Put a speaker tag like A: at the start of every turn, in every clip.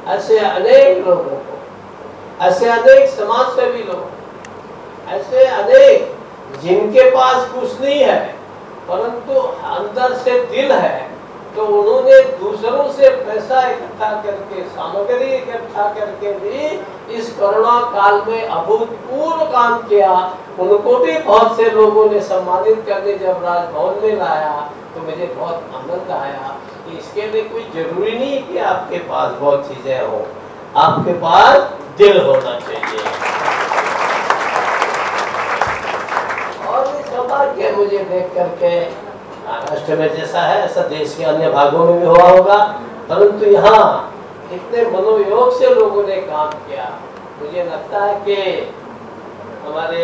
A: ऐसे अनेक लोगों को, ऐसे अनेक समाज सेवी लोग, ऐसे अनेक जिनके पास कुछ नहीं है परंतु अंदर से दिल है, तो उन्होंने दूसरों से पैसा इकट्ठा करके, सामग्री इकट्ठा करके भी इस कोरोना काल में अभूतपूर्व काम किया। उनको भी बहुत से लोगों ने सम्मानित करने जब राजभवन में लाया तो मुझे बहुत आनंद आया कि इसके लिए कोई जरूरी नहीं कि आपके पास बहुत चीजें हो, आपके पास दिल होना चाहिए। और ये सौभाग्य मुझे देख करके, महाराष्ट्र में जैसा है ऐसा देश के अन्य भागों में भी हुआ होगा, परंतु यहाँ इतने मनोयोग से लोगों ने काम किया। मुझे लगता है कि हमारे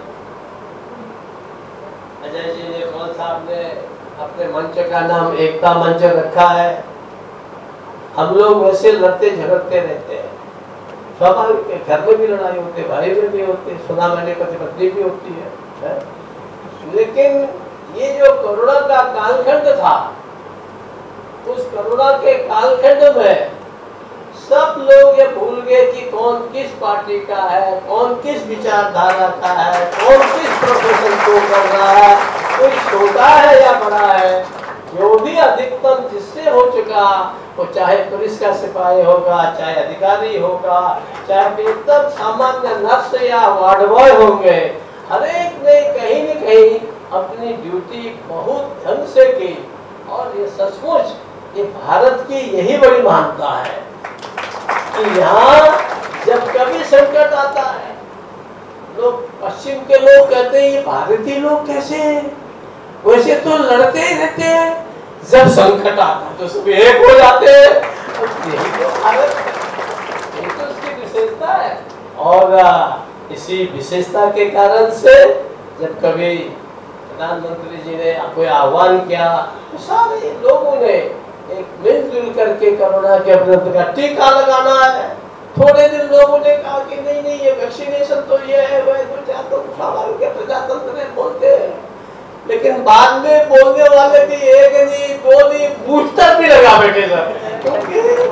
A: अजय जी ने, कौन साहब ने अपने मंच का नाम एकता मंच रखा है। हम लोग वैसे लड़ते झगड़ते रहते हैं, स्वाभाविक है, घर में भी लड़ाई होती है, भाई में भी होती है, सुना मैंने पति पत्नी भी होती है। लेकिन ये जो कोरोना का कालखंड था, उस कोरोना के कालखंड में सब लोग ये भूल गए कि कौन किस पार्टी का है, कौन किस विचारधारा का है, कौन किस प्रोफेशन को कर रहा है, कोई छोटा है या बड़ा है। जो भी अधिकतम जिससे हो चुका, वो चाहे पुलिस का सिपाही होगा, चाहे अधिकारी होगा, चाहे एकदम सामान्य नर्स या वार्ड बॉय होंगे, हर एक ने कहीं न कहीं अपनी ड्यूटी बहुत ढंग से की। और ये सचमुच ये भारत की यही बड़ी महानता है कि यहाँ जब कभी संकट आता है, लोग पश्चिम के लोग कहते हैं ये भारतीय लोग कैसे हैं, वैसे तो लड़ते ही रहते हैं, जब संकट आता है तो सब एक हो जाते हैं। यही तो भारत है, यही तो उसकी विशेषता है। और इसी विशेषता के कारण से जब कभी प्रधानमंत्री जी ने कोई आह्वान किया तो सारे लोगों ने एक मिलजुल करके कोरोना के विरुद्ध का टीका लगाना है। थोड़े दिन लोगों ने कहा कि नहीं नहीं ये वैक्सीनेशन तो ये है, वह तो स्वाभाविक है, प्रजातंत्र है, बोलते हैं। लेकिन बाद में बोलने वाले भी एक नहीं, दो नहीं, बूस्टर भी लगा बैठे सर।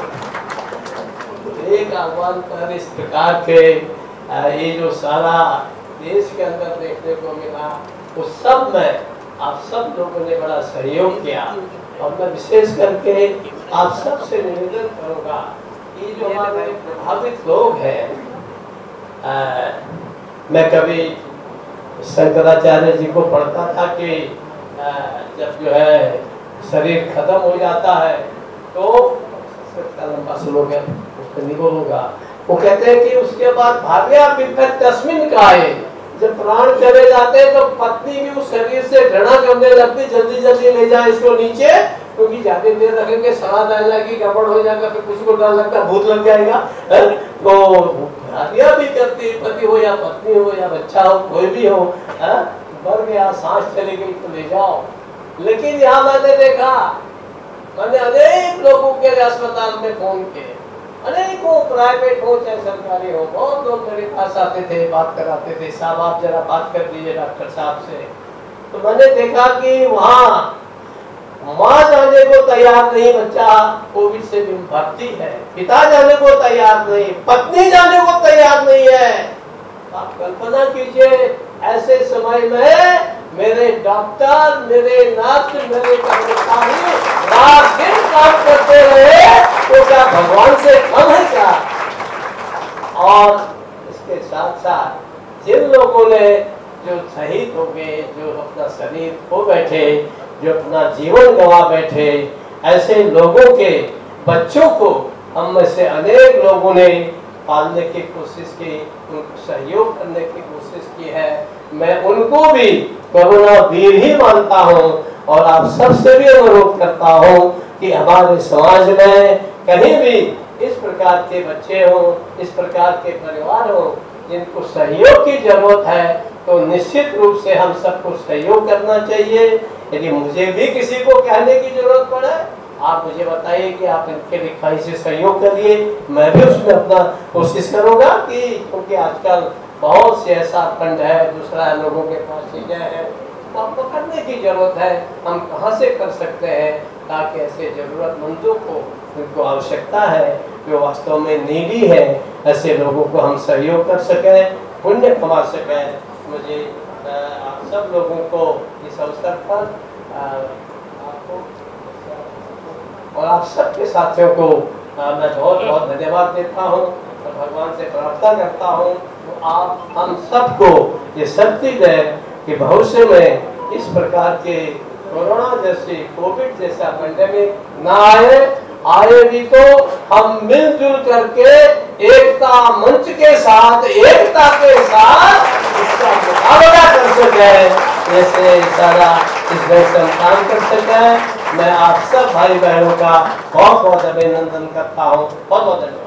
A: एक आह्वान पर इस प्रकार के ये जो सारा देश के अंदर देखने को मिला, उस सब में आप सब लोगों ने बड़ा सहयोग किया। और मैं विशेष करके आप सब से निवेदन करूंगा कि जो हमारे प्रभावित लोग हैं, मैं कभी शंकराचार्य जी को पढ़ता था कि जब जो है शरीर खत्म हो जाता है तो लंबा श्लोक है, उसको निकोलूंगा। वो कहते हैं कि उसके बाद भाग्या तस्मिन काये, जब प्राण चले जाते हैं तो पत्नी भी उस शरीर से घृणा करने लगती, जल्दी जल्दी ले जाए इसको नीचे, क्योंकि ज्यादा देर रखेंगे सड़ाद आ जाएगी, गड़बड़ हो जाएगा, फिर किसी को डर लगता है भूत लग जाएगा। तो भाग्या भी करती, पति हो या पत्नी हो या बच्चा हो, कोई भी हो, मर गया, सांस चली गई तो ले जाओ। लेकिन यहाँ मैंने देखा, मैंने अनेक लोगों के अस्पताल में फोन किए, अनेकों प्राइवेट हो चाहे सरकारी हो, बहुत लोग मेरे पास आते थे, बात कराते थे, साहब आप जरा बात कर दीजिए डॉक्टर साहब से। तो मैंने देखा कि वहाँ माँ जाने को तैयार नहीं, बच्चा कोविड से भी भर्ती है, पिता जाने को तैयार नहीं, पत्नी जाने को तैयार नहीं है। आप कल्पना कीजिए ऐसे समय में मेरे डॉक्टर, मेरे नर्स, मेरे कर्मचारी रात दिन काम करते रहे, तो क्या भगवान से कम है क्या? और इसके साथ साथ जिन लोगों ने जो शहीद हो गए, जो अपना शरीर खो बैठे, जो अपना जीवन गंवा बैठे, ऐसे लोगों के बच्चों को हम में से अनेक लोगों ने पालने की कोशिश की, उनको सहयोग करने की कोशिश की है। मैं उनको भी कोरोना वीर ही मानता हूँ और आप सबसे भी अनुरोध करता हूँ कि हमारे समाज में कहीं भी इस प्रकार के बच्चे हों, इस प्रकार के परिवार हों जिनको सहयोग की जरूरत है, तो निश्चित रूप से हम सबको सहयोग करना चाहिए। यदि मुझे भी किसी को कहने की जरूरत पड़े, आप मुझे बताइए कि आप इनके लिखाई से सहयोग करिए, मैं भी उसमें अपना कोशिश करूंगा कि, क्योंकि आजकल बहुत से ऐसा फंड है, दूसरा लोगों के पास चीजें हैं, तो आपको करने की जरूरत है, हम कहाँ से कर सकते हैं ताकि ऐसे जरूरतमंदों को, जिनको आवश्यकता है, जो वास्तव में नीडी है, ऐसे लोगों को हम सहयोग कर सकें, पुण्य कमा सकें। मुझे आप सब लोगों को इस अवसर पर आपको और आप सबके साथियों को मैं बहुत बहुत धन्यवाद देता हूँ और भगवान से प्रार्थना करता हूँ तो आप हम सबको ये शक्ति दें कि भविष्य में इस प्रकार के कोरोना जैसे कोविड जैसा पेंडेमिक ना आए भी तो हम मिलजुल करके एकता मंच के साथ एकता के साथ इसका मुकाबला कर सके, जैसे सारा इस देश में काम कर सके। मैं आप सब भाई बहनों का बहुत बहुत अभिनंदन करता हूँ। बहुत बहुत धन्यवाद।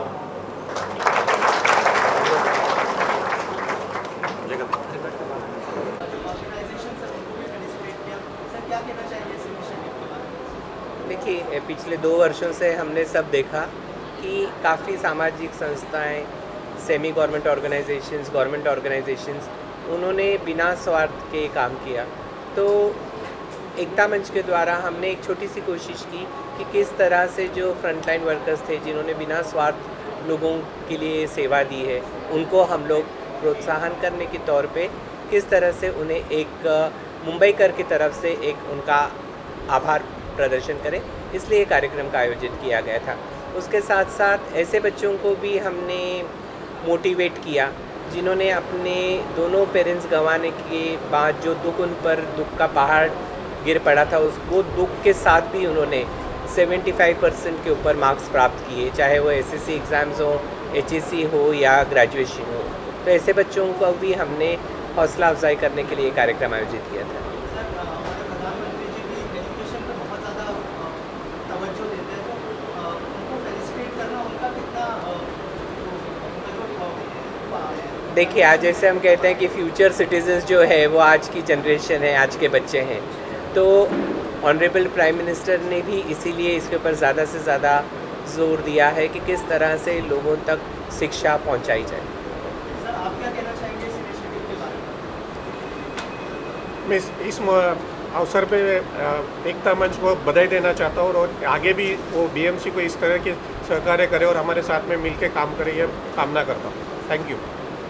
B: देखिए, पिछले 2 वर्षों से हमने सब देखा कि काफ़ी सामाजिक संस्थाएं, semi government organisations, government organisations, उन्होंने बिना स्वार्थ के काम किया। तो एकता मंच के द्वारा हमने एक छोटी सी कोशिश की कि किस तरह से जो फ्रंटलाइन वर्कर्स थे जिन्होंने बिना स्वार्थ लोगों के लिए सेवा दी है, उनको हम लोग प्रोत्साहन करने के तौर पे किस तरह से उन्हें एक मुंबई कर की तरफ से एक उनका आभार प्रदर्शन करें, इसलिए ये कार्यक्रम का आयोजन किया गया था। उसके साथ साथ ऐसे बच्चों को भी हमने मोटिवेट किया जिन्होंने अपने दोनों पेरेंट्स गंवाने के बाद जो दुख उन पर दुख का पहाड़ गिर पड़ा था, उसको दुख के साथ भी उन्होंने 75% के ऊपर मार्क्स प्राप्त किए, चाहे वो एसएससी एग्ज़ाम्स हो, एचएससी हो या ग्रेजुएशन हो। तो ऐसे बच्चों को भी हमने हौसला अफजाई करने के लिए कार्यक्रम आयोजित किया था। देखिए, आज जैसे हम कहते हैं कि फ्यूचर सिटीजन्स जो है वो आज की जनरेशन है, आज के बच्चे हैं, तो ऑनरेबल प्राइम मिनिस्टर ने भी इसीलिए इसके ऊपर ज़्यादा से ज़्यादा जोर दिया है कि किस तरह से लोगों तक शिक्षा पहुंचाई जाए।
C: सर, आप क्या कहना चाहेंगे इस इनिशिएटिव के बारे में?
D: मैं इस अवसर पे एकता मंच को बधाई देना चाहता हूँ और आगे भी वो बीएमसी को इस तरह के सहकार्य करे और हमारे साथ में मिलकर काम करे, ये कामना करता हूँ। Thank you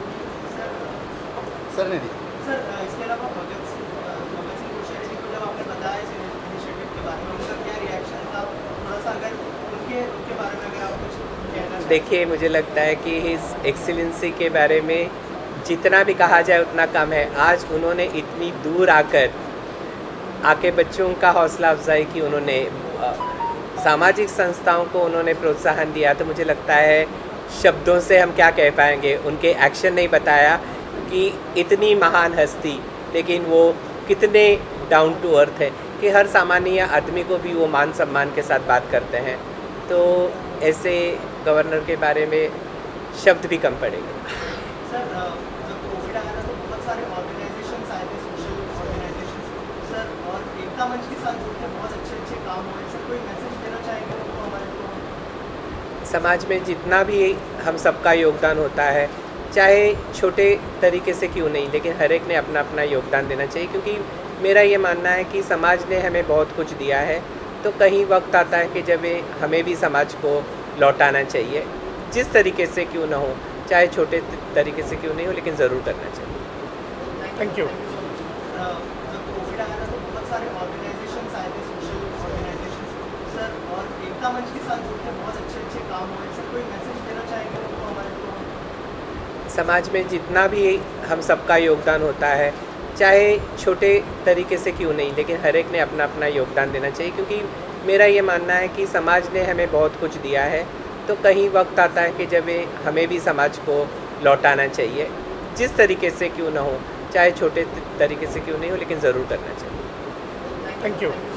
C: sir. इसके अलावा भगत सिंह कोश्यारी को जब आपने बताया इस इनिशिएटिव के बारे में, उनका क्या रिएक्शन था? थोड़ा सा अगर उनके बारे में अगर आप कुछ कहना चाहें।
B: देखिए, मुझे लगता है कि हिज एक्सीलेंसी के बारे में जितना भी कहा जाए उतना कम है। आज उन्होंने इतनी दूर आके बच्चों का हौसला अफजाई की, उन्होंने सामाजिक संस्थाओं को उन्होंने प्रोत्साहन दिया। तो मुझे लगता है शब्दों से हम क्या कह पाएंगे, उनके एक्शन नहीं बताया कि इतनी महान हस्ती, लेकिन वो कितने डाउन टू अर्थ है कि हर सामान्य आदमी को भी वो मान सम्मान के साथ बात करते हैं। तो ऐसे गवर्नर के बारे में शब्द भी कम पड़ेंगे।
C: सर, जब कोविड आया था तो बहुत सारे ऑर्गेनाइजेशंस आए थे, सोशल ऑर्गेनाइजेशंस सर, और एकता मंच के साथ जुड़ के बहुत अच्छे काम हुए। सर, कोई मैसेज देना चाहेंगे उनको? हमारे
B: समाज में जितना भी हम सबका योगदान होता है, चाहे छोटे तरीके से क्यों नहीं, लेकिन हर एक ने अपना अपना योगदान देना चाहिए, क्योंकि मेरा ये मानना है कि समाज ने हमें बहुत कुछ दिया है, तो कहीं वक्त आता है कि जब हमें भी समाज को लौटाना चाहिए, जिस तरीके से क्यों ना हो, चाहे छोटे तरीके से क्यों नहीं हो, लेकिन ज़रूर करना चाहिए।
D: Thank you.
C: जब कोविड आया था तो बहुत सारे ऑर्गेनाइजेशंस आए थे, सोशल ऑर्गेनाइजेशंस सर, और एकता मंच के साथ जुड़ के बहुत अच्छे काम हुए। सर, कोई मैसेज देना चाहेंगे उनको? हमारे
B: समाज में जितना भी हम सबका योगदान होता है, चाहे छोटे तरीके से क्यों नहीं, लेकिन हर एक ने अपना अपना योगदान देना चाहिए, क्योंकि मेरा ये मानना है कि समाज ने हमें बहुत कुछ दिया है, तो कहीं वक्त आता है कि जब हमें भी समाज को लौटाना चाहिए, जिस तरीके से क्यों ना हो, चाहे छोटे तरीके से क्यों नहीं हो, लेकिन ज़रूर करना चाहिए।
D: Thank you.